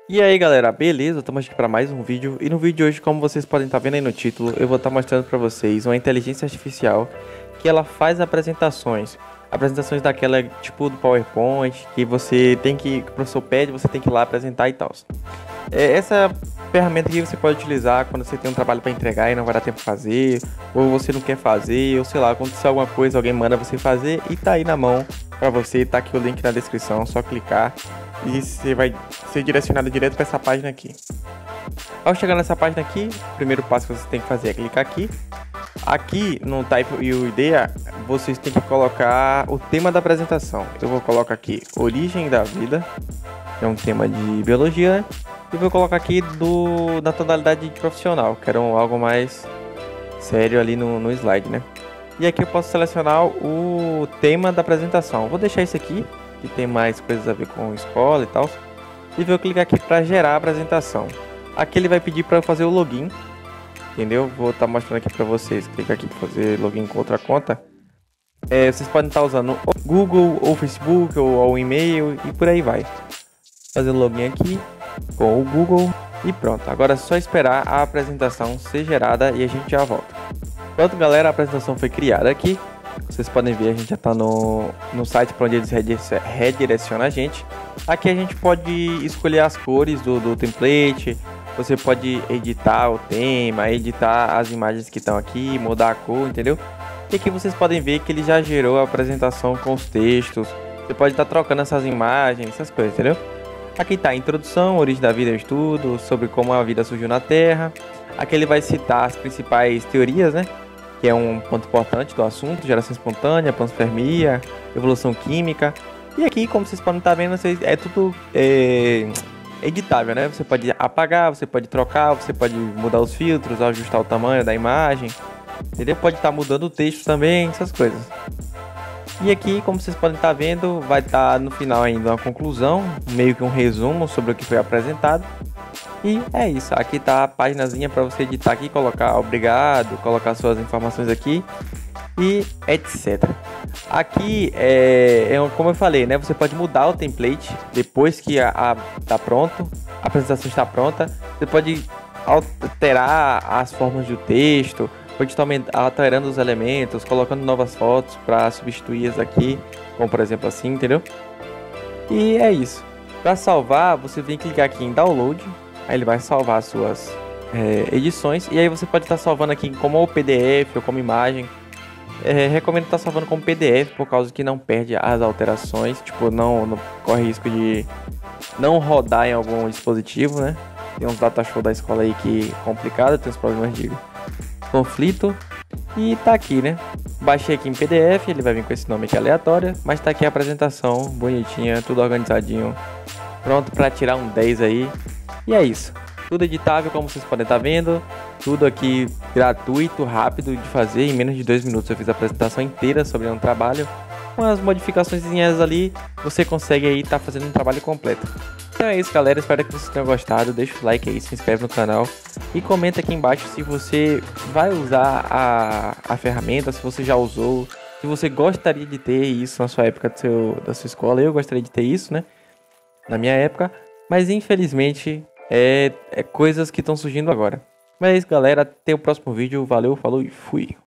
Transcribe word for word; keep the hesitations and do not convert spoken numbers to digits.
E aí galera, beleza? Estamos aqui para mais um vídeo. E no vídeo de hoje, como vocês podem estar vendo aí no título, eu vou estar mostrando para vocês uma inteligência artificial que ela faz apresentações. Apresentações daquela tipo do PowerPoint, que você tem que, que o professor pede, você tem que ir lá apresentar e tal. É, essa ferramenta que você pode utilizar quando você tem um trabalho para entregar e não vai dar tempo de fazer, ou você não quer fazer, ou sei lá, acontecer alguma coisa, alguém manda você fazer e tá aí na mão para você, tá aqui o link na descrição, só clicar e você vai ser direcionado direto para essa página aqui. Ao chegar nessa página aqui, o primeiro passo que você tem que fazer é clicar aqui. Aqui no Type U I D, vocês têm que colocar o tema da apresentação. Eu vou colocar aqui Origem da Vida, que é um tema de biologia, né? E vou colocar aqui do, da tonalidade de profissional, que era um, algo mais sério ali no, no slide, né? E aqui eu posso selecionar o tema da apresentação. Vou deixar isso aqui, que tem mais coisas a ver com escola e tal. E vou clicar aqui para gerar a apresentação. Aqui ele vai pedir para fazer o login, entendeu? Vou estar tá mostrando aqui para vocês. Clica aqui para fazer login com outra conta. É, vocês podem estar tá usando o Google, ou Facebook, ou o e-mail e por aí vai. Fazer o login aqui com o Google e pronto. Agora é só esperar a apresentação ser gerada e a gente já volta. Pronto galera, a apresentação foi criada aqui. Vocês podem ver, a gente já está no, no site para onde eles redirecionam a gente. Aqui a gente pode escolher as cores do, do template. Você pode editar o tema, editar as imagens que estão aqui, mudar a cor, entendeu? E aqui vocês podem ver que ele já gerou a apresentação com os textos. Você pode estar tá trocando essas imagens, essas coisas, entendeu? Aqui está a introdução, origem da vida e estudo, sobre como a vida surgiu na Terra. Aqui ele vai citar as principais teorias, né? Que é um ponto importante do assunto, geração espontânea, panspermia, evolução química. E aqui, como vocês podem estar vendo, é tudo é, editável, né? Você pode apagar, você pode trocar, você pode mudar os filtros, ajustar o tamanho da imagem, entendeu? Pode estar mudando o texto também, essas coisas. E aqui, como vocês podem estar vendo, vai estar no final ainda uma conclusão, meio que um resumo sobre o que foi apresentado. E é isso, aqui tá a paginazinha para você editar aqui, colocar obrigado, colocar suas informações aqui e etcétera. Aqui é, é como eu falei, né? Você pode mudar o template depois que a, a tá pronto, a apresentação está pronta. Você pode alterar as formas do texto, pode estar alterando os elementos, colocando novas fotos para substituir as aqui, como por exemplo assim, entendeu? E é isso. Para salvar, você vem clicar aqui em download. Aí ele vai salvar as suas é, edições. E aí você pode estar salvando aqui como P D F ou como imagem. É, recomendo estar salvando como P D F por causa que não perde as alterações. Tipo, não, não corre risco de não rodar em algum dispositivo, né? Tem uns datashow da escola aí que é complicado, tem uns problemas de conflito. E tá aqui, né? Baixei aqui em P D F, ele vai vir com esse nome aqui aleatório. Mas tá aqui a apresentação, bonitinha, tudo organizadinho. Pronto para tirar um dez aí. E é isso, tudo editável como vocês podem estar vendo, tudo aqui gratuito, rápido de fazer, em menos de dois minutos eu fiz a apresentação inteira sobre um trabalho, com as modificações ali, você consegue aí estar fazendo um trabalho completo. Então é isso galera, espero que vocês tenham gostado, deixa o like aí, se inscreve no canal e comenta aqui embaixo se você vai usar a, a ferramenta, se você já usou, se você gostaria de ter isso na sua época do seu, da sua escola. Eu gostaria de ter isso, né, na minha época, mas infelizmente É, é coisas que estão surgindo agora. Mas é isso galera, até o próximo vídeo, valeu, falou e fui!